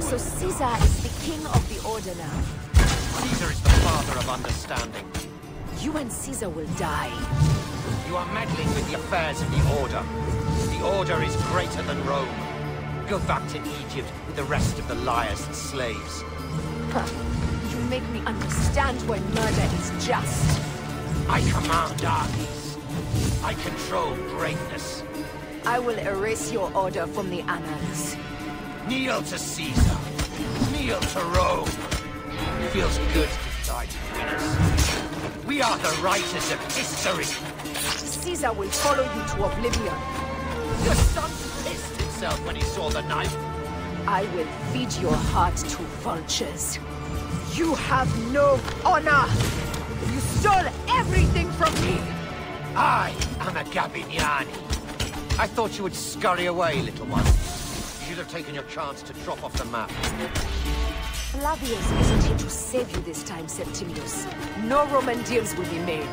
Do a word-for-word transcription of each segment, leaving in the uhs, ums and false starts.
So Caesar is the king of the Order now. Caesar is the father of understanding. You and Caesar will die. You are meddling with the affairs of the Order. The Order is greater than Rome. Go back to Egypt with the rest of the liars and slaves. Huh. You make me understand why murder is just. I command armies. I control greatness. I will erase your order from the annals. Kneel to Caesar. Kneel to Rome. Feels good to die to winners. We are the writers of history. Caesar will follow you to oblivion. Your son pissed himself when he saw the knife. I will feed your heart to vultures. You have no honor! You stole everything from me! I am a Gabiniani. I thought you would scurry away, little one. You should have taken your chance to drop off the map. Flavius isn't here to save you this time, Septimius. No Roman deals will be made.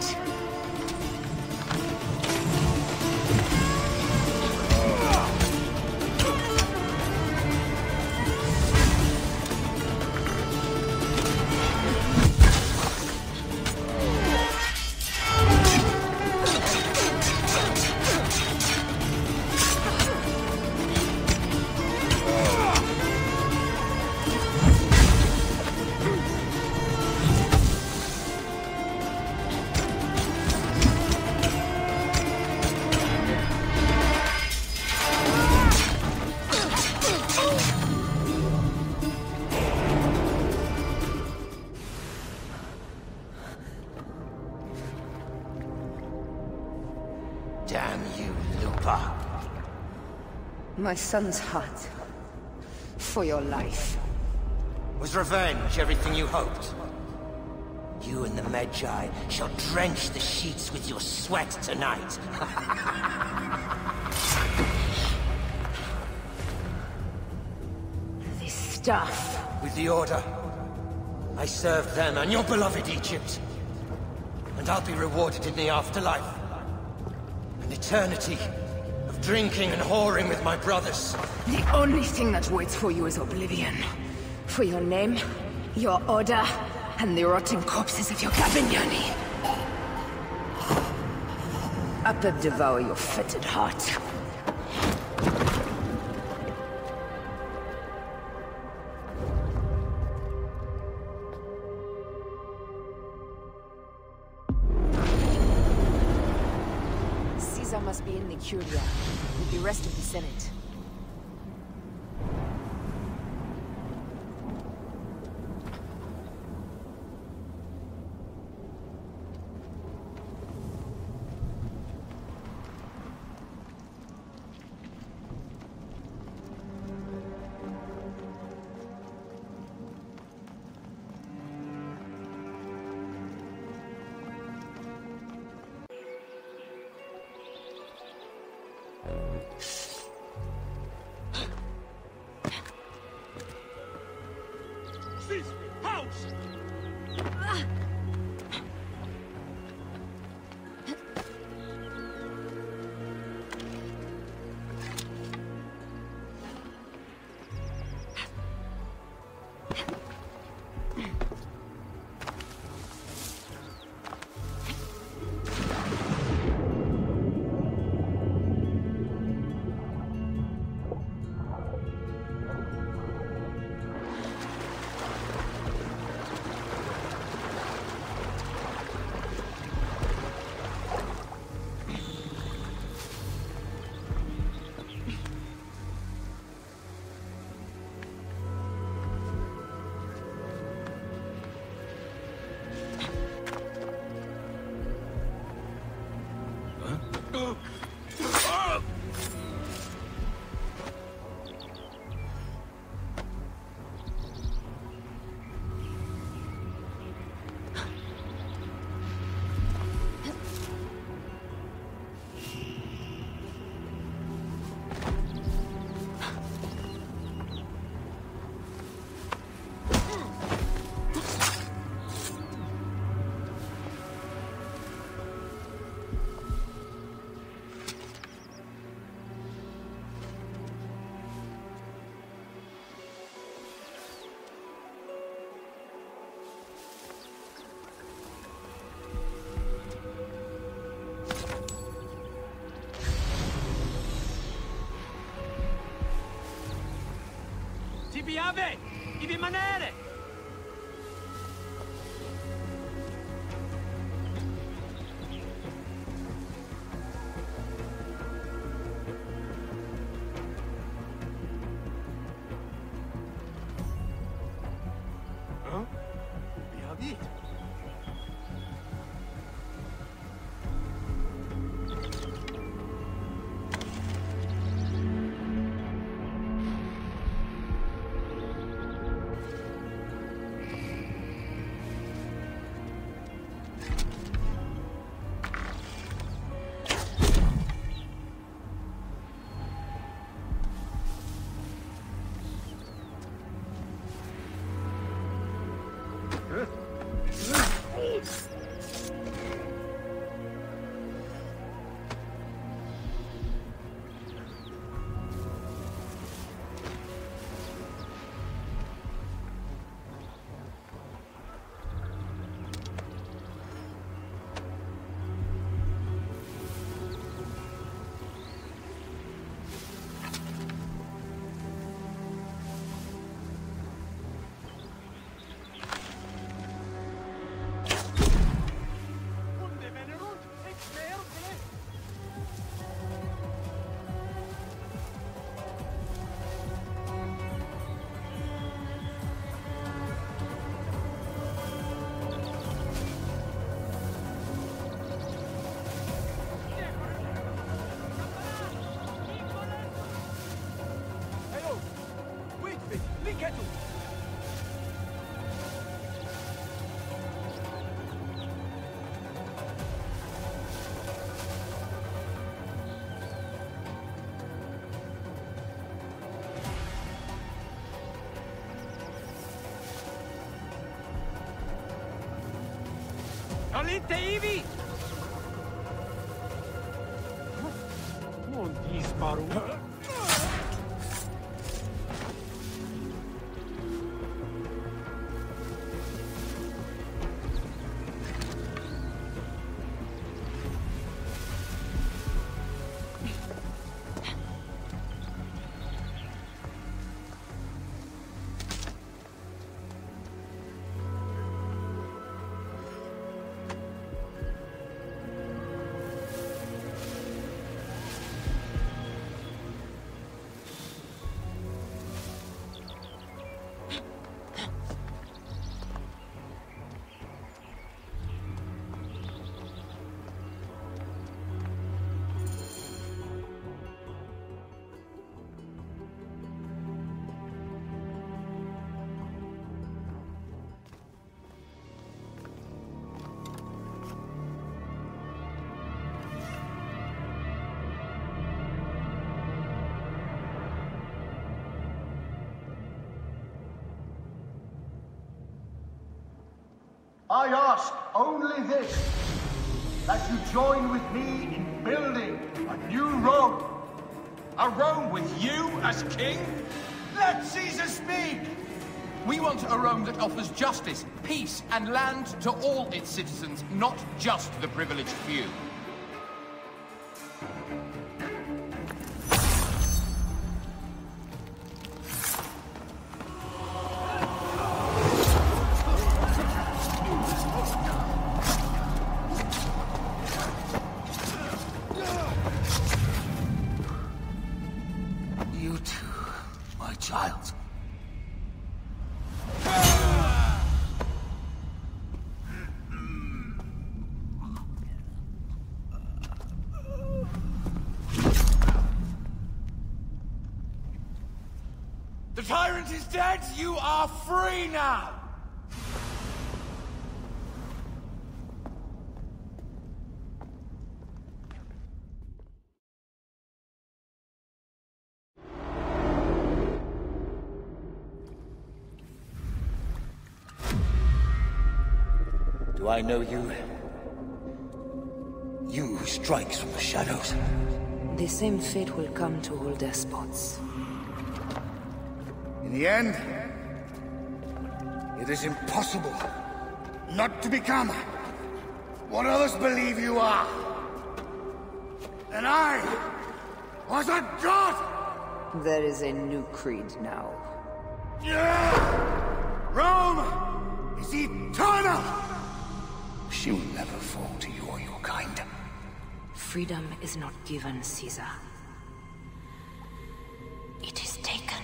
Damn you, Lupa. My son's heart. For your life. Was revenge everything you hoped? You and the Magi shall drench the sheets with your sweat tonight. This stuff. With the Order, I served them and your beloved Egypt. And I'll be rewarded in the afterlife. An eternity of drinking and whoring with my brothers. The only thing that waits for you is oblivion. For your name, your order, and the rotting corpses of your Gabiniani. Upper devour your fetid heart. Caesar must be in the Curia, with the rest of the Senate. Ti piave! Devi rimanere! Huh? Behavit. Salite, Ivi! Non disparu. I ask only this, that you join with me in building a new Rome. A Rome with you as king? Let Caesar speak! We want a Rome that offers justice, peace, and land to all its citizens, not just the privileged few. You too, my child. The tyrant is dead! You are free now! Do I know you? You who strikes from the shadows. The same fate will come to all despots. In the end, it is impossible not to become what others believe you are. And I was a god! There is a new creed now. Rome is eternal! She will never fall to you or your kind. Freedom is not given, Caesar. It is taken.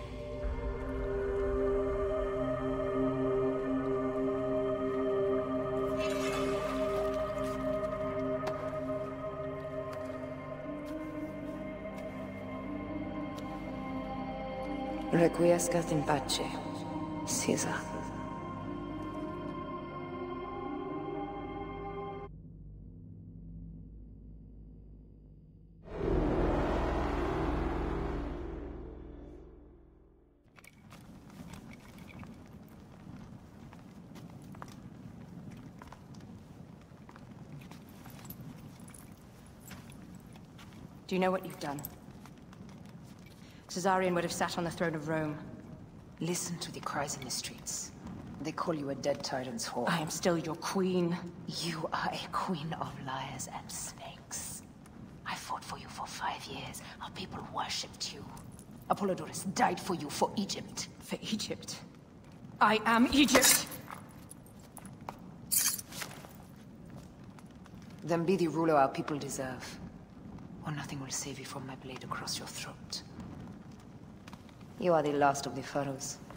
Requiescat in pace, Caesar. Do you know what you've done? Caesarion would have sat on the throne of Rome. Listen to the cries in the streets. They call you a dead tyrant's whore. I am still your queen. You are a queen of liars and snakes. I fought for you for five years. Our people worshipped you. Apollodorus died for you, for Egypt. For Egypt? I am Egypt! Then be the ruler our people deserve. Or nothing will save you from my blade across your throat. You are the last of the pharaohs.